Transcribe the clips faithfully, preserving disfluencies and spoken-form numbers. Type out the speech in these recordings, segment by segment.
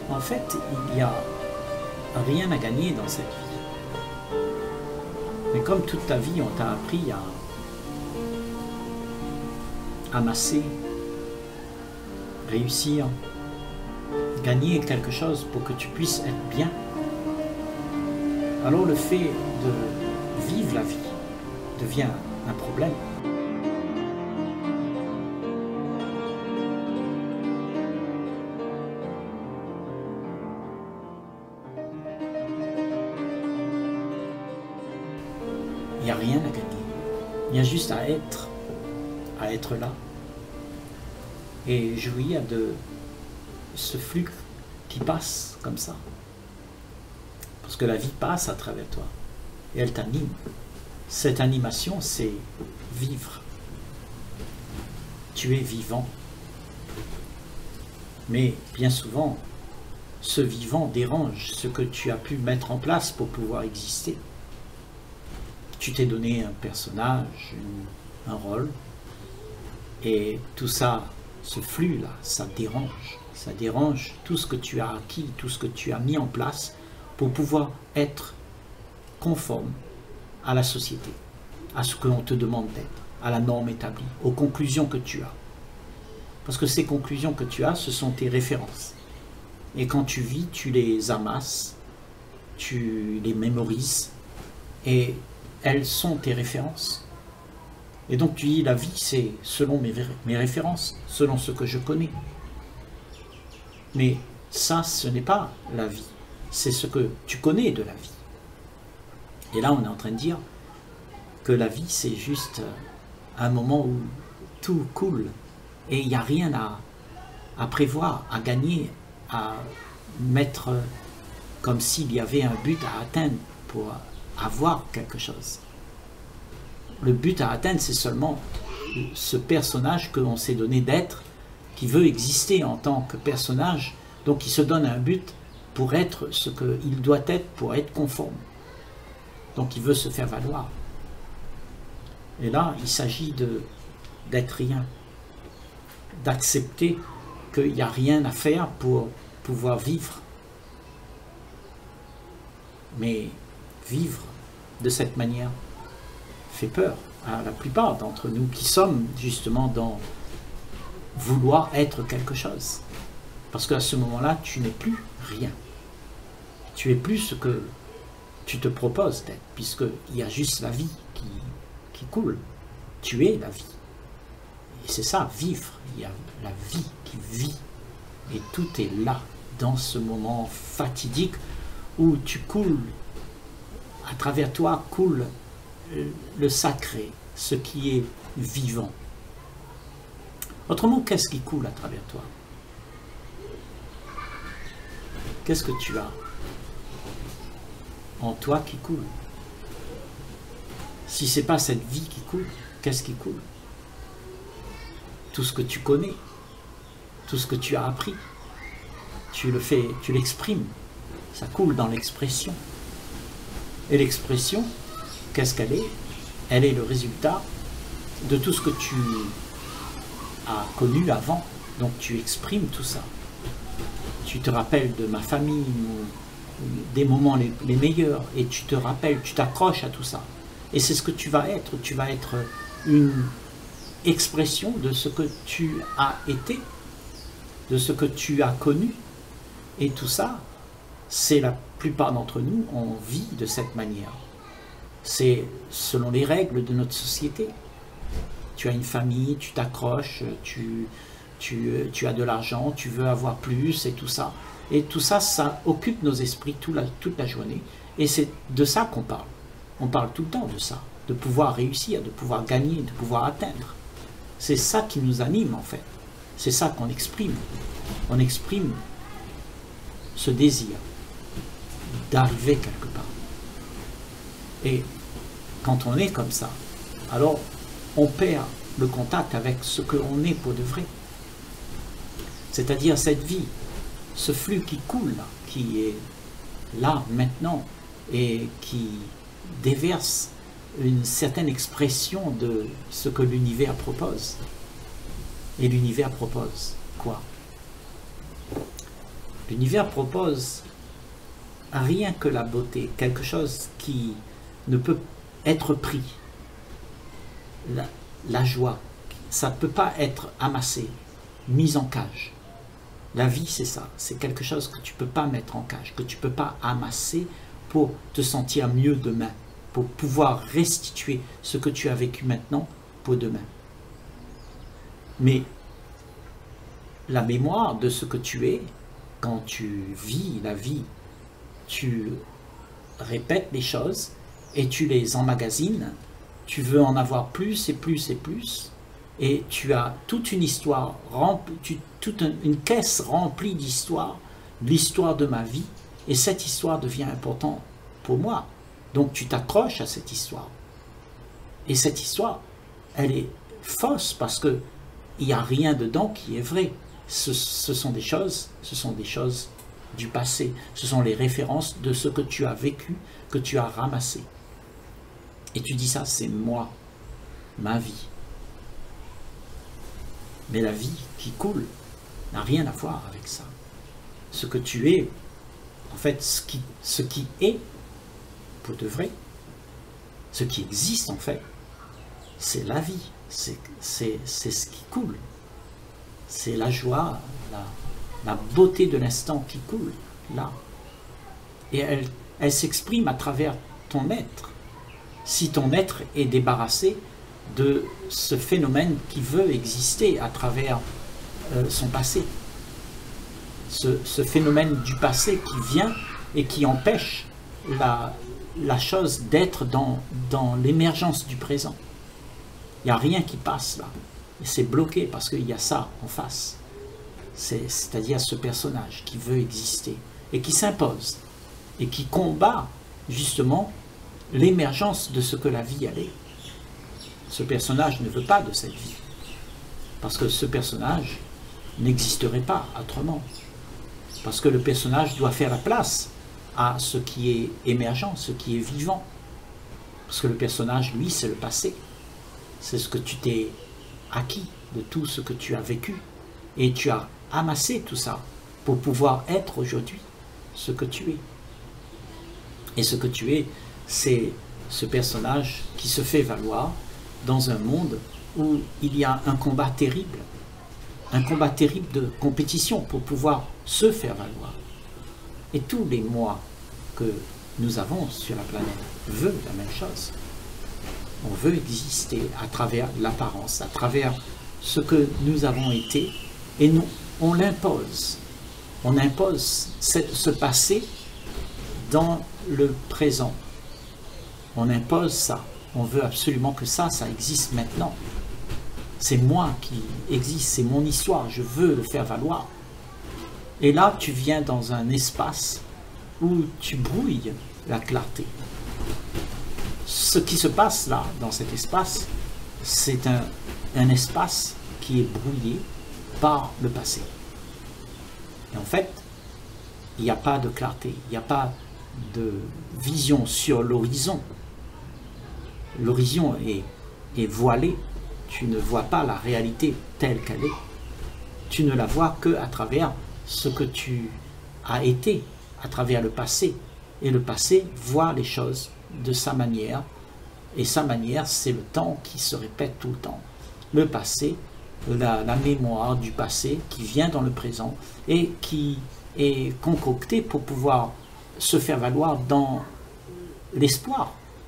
En fait, il n'y a rien à gagner dans cette vie. Mais comme toute ta vie, on t'a appris à amasser, réussir, gagner quelque chose pour que tu puisses être bien, alors le fait de vivre la vie devient un problème. Il n'y a rien à gagner. Il y a juste à être, à être là et jouir de ce flux qui passe comme ça. Parce que la vie passe à travers toi et elle t'anime. Cette animation, c'est vivre. Tu es vivant. Mais bien souvent, ce vivant dérange ce que tu as pu mettre en place pour pouvoir exister. Tu t'es donné un personnage, une, un rôle, et tout ça, ce flux-là, ça dérange. Ça dérange tout ce que tu as acquis, tout ce que tu as mis en place pour pouvoir être conforme à la société, à ce que l'on te demande d'être, à la norme établie, aux conclusions que tu as. Parce que ces conclusions que tu as, ce sont tes références. Et quand tu vis, tu les amasses, tu les mémorises, et elles sont tes références. Et donc tu dis, la vie, c'est selon mes, mes références, selon ce que je connais. Mais ça, ce n'est pas la vie. C'est ce que tu connais de la vie. Et là, on est en train de dire que la vie, c'est juste un moment où tout coule. Et il n'y a rien à, à prévoir, à gagner, à mettre comme s'il y avait un but à atteindre pour avoir quelque chose. Le but à atteindre, c'est seulement ce personnage que l'on s'est donné d'être, qui veut exister en tant que personnage, donc il se donne un but pour être ce qu'il doit être, pour être conforme. Donc il veut se faire valoir. Et là, il s'agit d'être rien, d'accepter qu'il n'y a rien à faire pour pouvoir vivre. Mais vivre de cette manière fait peur à la plupart d'entre nous qui sommes justement dans vouloir être quelque chose. Parce qu'à ce moment-là, tu n'es plus rien. Tu es plus ce que tu te proposes d'être, puisqu'il y a juste la vie qui, qui coule. Tu es la vie. Et c'est ça, vivre. Il y a la vie qui vit. Et tout est là, dans ce moment fatidique où tu coules, à travers toi coule le sacré, ce qui est vivant. Autrement, qu'est-ce qui coule à travers toi? Qu'est-ce que tu as en toi qui coule? Si ce n'est pas cette vie qui coule, qu'est-ce qui coule? Tout ce que tu connais, tout ce que tu as appris, tu le fais, tu l'exprimes, ça coule dans l'expression. Et l'expression, qu'est-ce qu'elle est? Elle est le résultat de tout ce que tu as connu avant, donc tu exprimes tout ça. Tu te rappelles de ma famille, des moments les, les meilleurs, et tu te rappelles, tu t'accroches à tout ça. Et c'est ce que tu vas être, tu vas être une expression de ce que tu as été, de ce que tu as connu. Et tout ça, c'est la plupart d'entre nous, on vit de cette manière. C'est selon les règles de notre société. Tu as une famille, tu t'accroches, tu, tu, tu as de l'argent, tu veux avoir plus et tout ça. Et tout ça, ça occupe nos esprits toute la, toute la journée. Et c'est de ça qu'on parle. On parle tout le temps de ça, de pouvoir réussir, de pouvoir gagner, de pouvoir atteindre. C'est ça qui nous anime en fait. C'est ça qu'on exprime. On exprime ce désir d'arriver quelque part. Et quand on est comme ça, alors on perd le contact avec ce que l'on est pour de vrai. C'est-à-dire cette vie, ce flux qui coule, là, qui est là, maintenant, et qui déverse une certaine expression de ce que l'univers propose. Et l'univers propose quoi? L'univers propose rien que la beauté, quelque chose qui ne peut être pris. La, la joie, ça ne peut pas être amassé, mis en cage. La vie, c'est ça, c'est quelque chose que tu ne peux pas mettre en cage, que tu ne peux pas amasser pour te sentir mieux demain, pour pouvoir restituer ce que tu as vécu maintenant pour demain. Mais la mémoire de ce que tu es, quand tu vis la vie, tu répètes les choses et tu les emmagasines, tu veux en avoir plus et plus et plus, et tu as toute une histoire, remplie, tu, toute une, une caisse remplie d'histoires, l'histoire de ma vie, et cette histoire devient importante pour moi. Donc tu t'accroches à cette histoire. Et cette histoire, elle est fausse parce que il n'y a rien dedans qui est vrai. Ce, ce sont des choses, ce sont des choses du passé. Ce sont les références de ce que tu as vécu, que tu as ramassé. Et tu dis ça, c'est moi, ma vie. Mais la vie qui coule n'a rien à voir avec ça. Ce que tu es, en fait, ce qui, ce qui est, pour de vrai, ce qui existe en fait, c'est la vie, c'est ce qui coule. C'est la joie, la, la beauté de l'instant qui coule, là. Et elle, elle s'exprime à travers ton être. Si ton être est débarrassé de ce phénomène qui veut exister à travers euh, son passé. Ce, ce phénomène du passé qui vient et qui empêche la, la chose d'être dans, dans l'émergence du présent. Il n'y a rien qui passe là. Et c'est bloqué parce qu'il y a ça en face. C'est-à-dire ce personnage qui veut exister et qui s'impose et qui combat justement l'émergence de ce que la vie elle est. Ce personnage ne veut pas de cette vie. Parce que ce personnage n'existerait pas autrement. Parce que le personnage doit faire la place à ce qui est émergent, ce qui est vivant. Parce que le personnage, lui, c'est le passé. C'est ce que tu t'es acquis de tout ce que tu as vécu. Et tu as amassé tout ça pour pouvoir être aujourd'hui ce que tu es. Et ce que tu es, c'est ce personnage qui se fait valoir dans un monde où il y a un combat terrible, un combat terrible de compétition pour pouvoir se faire valoir. Et tous les moi que nous avons sur la planète veulent la même chose. On veut exister à travers l'apparence, à travers ce que nous avons été, et nous, on l'impose. On impose cette, ce passé dans le présent. On impose ça. On veut absolument que ça, ça existe maintenant. C'est moi qui existe, c'est mon histoire, je veux le faire valoir. Et là, tu viens dans un espace où tu brouilles la clarté. Ce qui se passe là, dans cet espace, c'est un, un espace qui est brouillé par le passé. Et en fait, il n'y a pas de clarté, il n'y a pas de vision sur l'horizon. L'horizon est, est voilé, tu ne vois pas la réalité telle qu'elle est. Tu ne la vois qu'à travers ce que tu as été, à travers le passé. Et le passé voit les choses de sa manière. Et sa manière, c'est le temps qui se répète tout le temps. Le passé, la, la mémoire du passé qui vient dans le présent et qui est concoctée pour pouvoir se faire valoir dans l'espoir.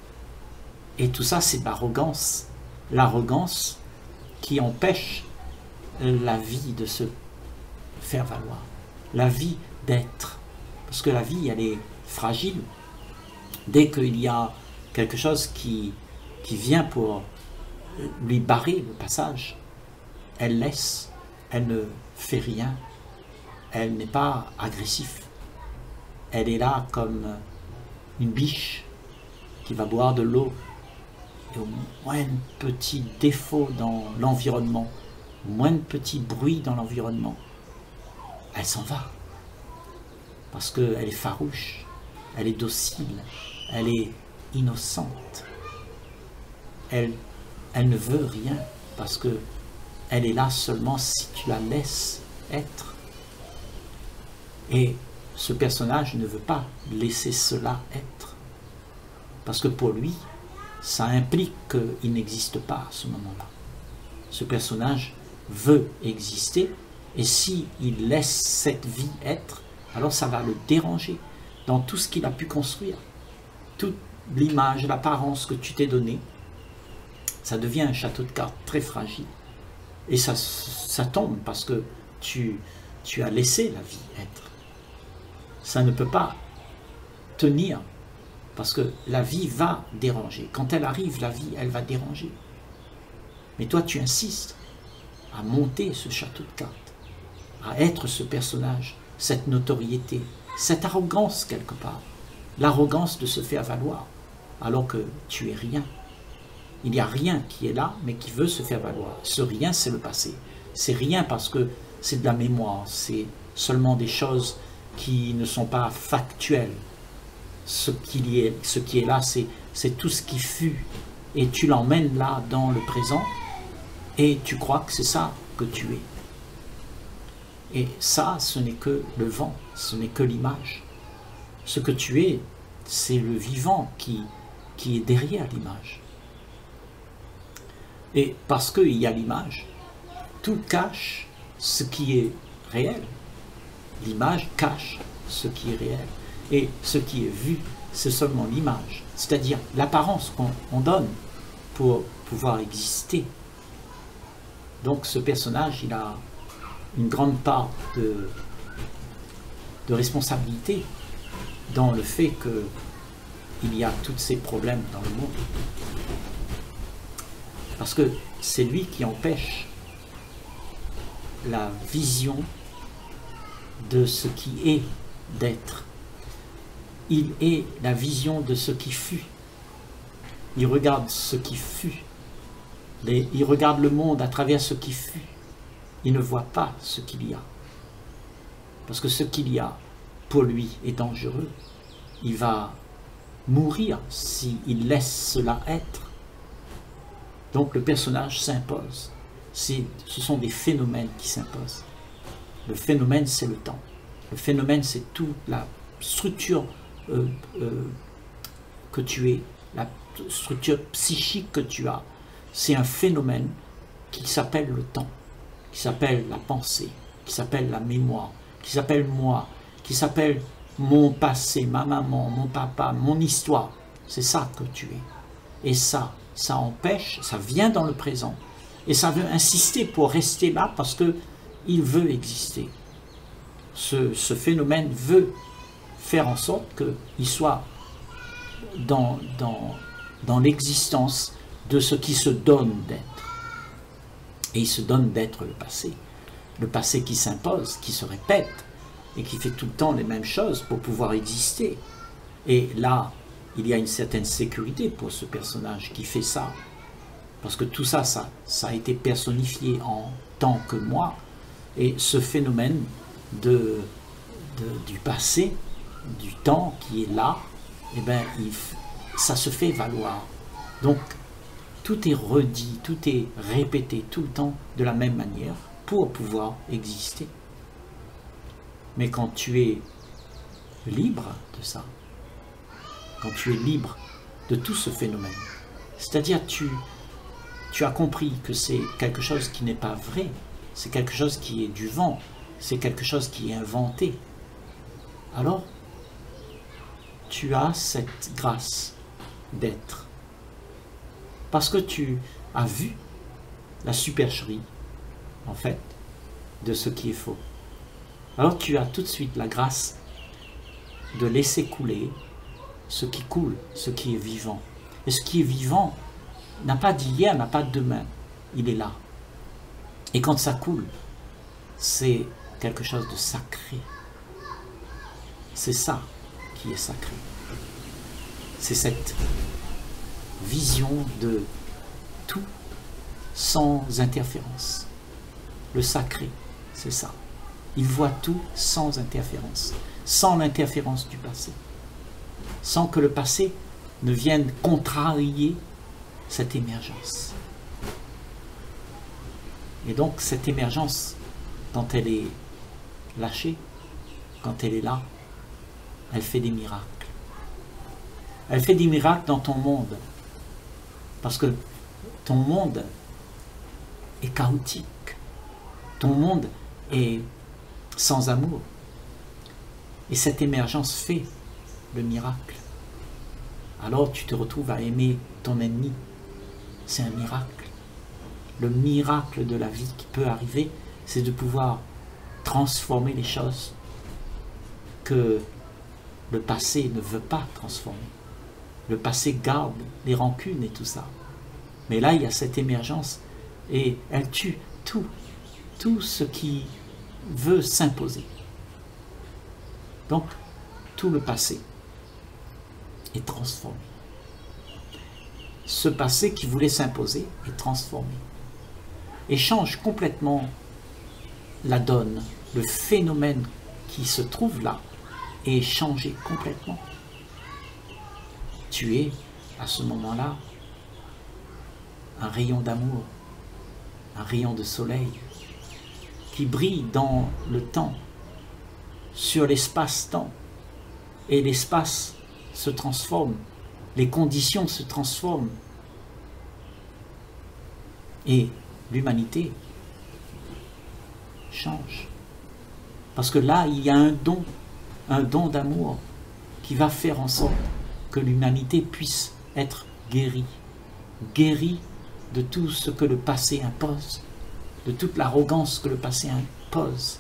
Et tout ça, c'est de l'arrogance. L'arrogance qui empêche la vie de se faire valoir. La vie d'être. Parce que la vie, elle est fragile. Dès qu'il y a quelque chose qui, qui vient pour lui barrer le passage, elle laisse, elle ne fait rien. Elle n'est pas agressive. Elle est là comme une biche qui va boire de l'eau. Et au moindre petit défaut dans l'environnement, au moindre petit bruit dans l'environnement, elle s'en va. Parce qu'elle est farouche, elle est docile, elle est innocente. Elle, elle ne veut rien parce que elle est là seulement si tu la laisses être. Et ce personnage ne veut pas laisser cela être. Parce que pour lui, ça implique qu'il n'existe pas à ce moment-là. Ce personnage veut exister, et s'il laisse cette vie être, alors ça va le déranger dans tout ce qu'il a pu construire. Toute l'image, l'apparence que tu t'es donnée, ça devient un château de cartes très fragile. Et ça, ça tombe parce que tu, tu as laissé la vie être. Ça ne peut pas tenir parce que la vie va déranger. Quand elle arrive, la vie, elle va déranger. Mais toi, tu insistes à monter ce château de cartes, à être ce personnage, cette notoriété, cette arrogance quelque part. L'arrogance de se faire valoir, alors que tu es rien. Il n'y a rien qui est là, mais qui veut se faire valoir. Ce rien, c'est le passé. C'est rien parce que c'est de la mémoire, c'est seulement des choses qui ne sont pas factuelles. Ce qui est, ce qui est là, c'est tout ce qui fut. Et tu l'emmènes là, dans le présent, et tu crois que c'est ça que tu es. Et ça, ce n'est que le vent, ce n'est que l'image. Ce que tu es, c'est le vivant qui, qui est derrière l'image. Et parce qu'il y a l'image, tout cache ce qui est réel. L'image cache ce qui est réel. Et ce qui est vu, c'est seulement l'image. C'est-à-dire l'apparence qu'on donne pour pouvoir exister. Donc ce personnage, il a une grande part de, de responsabilité dans le fait qu'il y a tous ces problèmes dans le monde. Parce que c'est lui qui empêche la vision de ce qui est d'être. Il est la vision de ce qui fut. Il regarde ce qui fut. Les, il regarde le monde à travers ce qui fut. Il ne voit pas ce qu'il y a. Parce que ce qu'il y a, pour lui, est dangereux. Il va mourir s'il laisse cela être. Donc le personnage s'impose. Ce sont des phénomènes qui s'imposent. Le phénomène, c'est le temps. Le phénomène, c'est toute la structure euh, euh, que tu es, la structure psychique que tu as. C'est un phénomène qui s'appelle le temps, qui s'appelle la pensée, qui s'appelle la mémoire, qui s'appelle moi, qui s'appelle mon passé, ma maman, mon papa, mon histoire. C'est ça que tu es. Et ça, ça empêche, ça vient dans le présent. Et ça veut insister pour rester là parce qu'il veut exister. Ce, ce phénomène veut faire en sorte qu'il soit dans, dans, dans l'existence de ce qui se donne d'être. Et il se donne d'être le passé. Le passé qui s'impose, qui se répète et qui fait tout le temps les mêmes choses pour pouvoir exister. Et là, il y a une certaine sécurité pour ce personnage qui fait ça. Parce que tout ça, ça, ça a été personnifié en tant que moi. Et ce phénomène de, de, du passé, du temps qui est là, eh ben, il, ça se fait valoir. Donc, tout est redit, tout est répété tout le temps de la même manière pour pouvoir exister. Mais quand tu es libre de ça, quand tu es libre de tout ce phénomène, c'est-à-dire tu, tu as compris que c'est quelque chose qui n'est pas vrai, c'est quelque chose qui est du vent, c'est quelque chose qui est inventé, alors tu as cette grâce d'être. Parce que tu as vu la supercherie, en fait, de ce qui est faux. Alors tu as tout de suite la grâce de laisser couler ce qui coule, ce qui est vivant. Et ce qui est vivant n'a pas d'hier, n'a pas de demain. Il est là. Et quand ça coule, c'est quelque chose de sacré. C'est ça qui est sacré. C'est cette vision de tout sans interférence. Le sacré, c'est ça. Il voit tout sans interférence, sans l'interférence du passé, sans que le passé ne vienne contrarier cette émergence. Et donc cette émergence, quand elle est lâchée, quand elle est là, elle fait des miracles. Elle fait des miracles dans ton monde. Parce que ton monde est chaotique. Ton monde est sans amour. Et cette émergence fait le miracle. Alors tu te retrouves à aimer ton ennemi. C'est un miracle. Le miracle de la vie qui peut arriver, c'est de pouvoir transformer les choses que le passé ne veut pas transformer. Le passé garde les rancunes et tout ça. Mais là, il y a cette émergence et elle tue tout, tout ce qui veut s'imposer. Donc, tout le passé est transformé. Ce passé qui voulait s'imposer est transformé et change complètement la donne. Le phénomène qui se trouve là est changé complètement. Tu es, à ce moment-là, un rayon d'amour, un rayon de soleil qui brille dans le temps, sur l'espace-temps. Et l'espace se transforme, les conditions se transforment. Et l'humanité change. Parce que là, il y a un don, un don d'amour qui va faire en sorte que l'humanité puisse être guérie. Guérie de tout ce que le passé impose, de toute l'arrogance que le passé impose.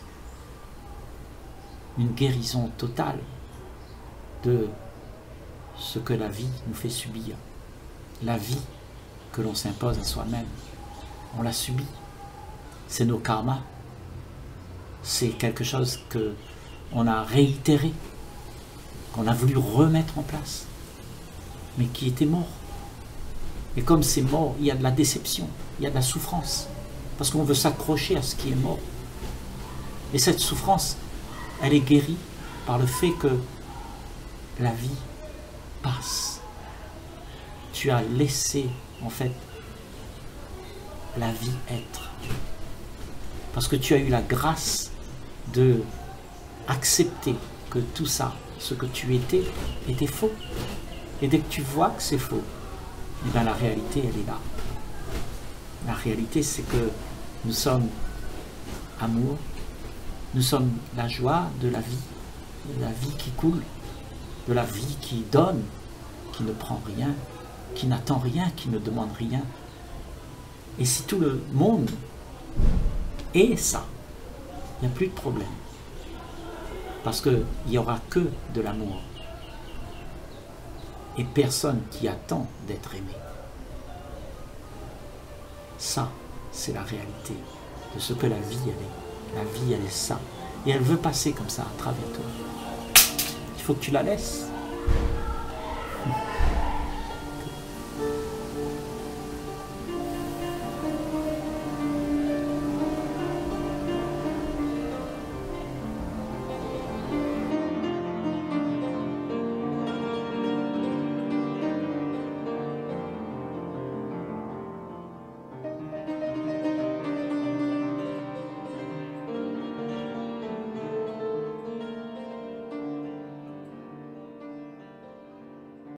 Une guérison totale de ce que la vie nous fait subir. La vie que l'on s'impose à soi-même, on la subit. C'est nos karmas. C'est quelque chose que on a réitéré, qu'on a voulu remettre en place, mais qui était mort. Et comme c'est mort, il y a de la déception, il y a de la souffrance, parce qu'on veut s'accrocher à ce qui est mort. Et cette souffrance, elle est guérie par le fait que la vie passe. Tu as laissé, en fait, la vie être. Parce que tu as eu la grâce de accepter que tout ça, ce que tu étais, était faux. Et dès que tu vois que c'est faux, eh bien la réalité, elle est là. La réalité, c'est que nous sommes amour, nous sommes la joie de la vie, de la vie qui coule, de la vie qui donne, qui ne prend rien, qui n'attend rien, qui ne demande rien. Et si tout le monde est ça, il n'y a plus de problème. Parce qu'il n'y aura que de l'amour. Et personne qui attend d'être aimé. Ça, c'est la réalité de ce que la vie, elle est. La vie, elle est ça. Et elle veut passer comme ça à travers toi. Il faut que tu la laisses.